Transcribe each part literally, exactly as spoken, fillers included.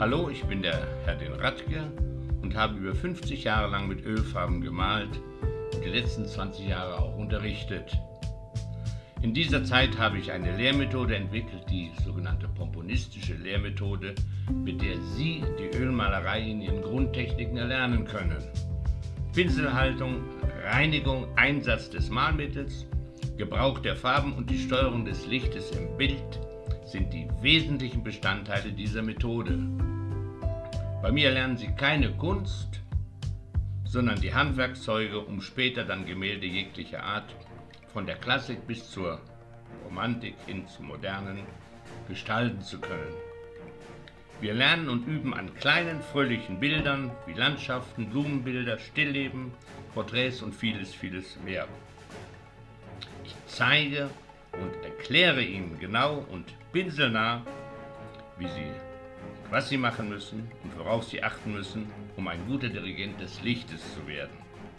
Hallo, ich bin der Herdin Radke und habe über fünfzig Jahre lang mit Ölfarben gemalt und die letzten zwanzig Jahre auch unterrichtet. In dieser Zeit habe ich eine Lehrmethode entwickelt, die sogenannte pomponistische Lehrmethode, mit der Sie die Ölmalerei in ihren Grundtechniken erlernen können. Pinselhaltung, Reinigung, Einsatz des Malmittels, Gebrauch der Farben und die Steuerung des Lichtes im Bild sind die wesentlichen Bestandteile dieser Methode. Bei mir lernen Sie keine Kunst, sondern die Handwerkszeuge, um später dann Gemälde jeglicher Art, von der Klassik bis zur Romantik hin zum Modernen, gestalten zu können. Wir lernen und üben an kleinen, fröhlichen Bildern wie Landschaften, Blumenbilder, Stillleben, Porträts und vieles, vieles mehr. Ich zeige und erkläre Ihnen genau und pinselnah, wie Sie, was Sie machen müssen und worauf Sie achten müssen, um ein guter Dirigent des Lichtes zu werden.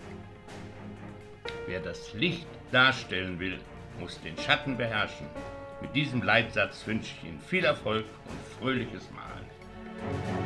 Wer das Licht darstellen will, muss den Schatten beherrschen. Mit diesem Leitsatz wünsche ich Ihnen viel Erfolg und fröhliches Malen.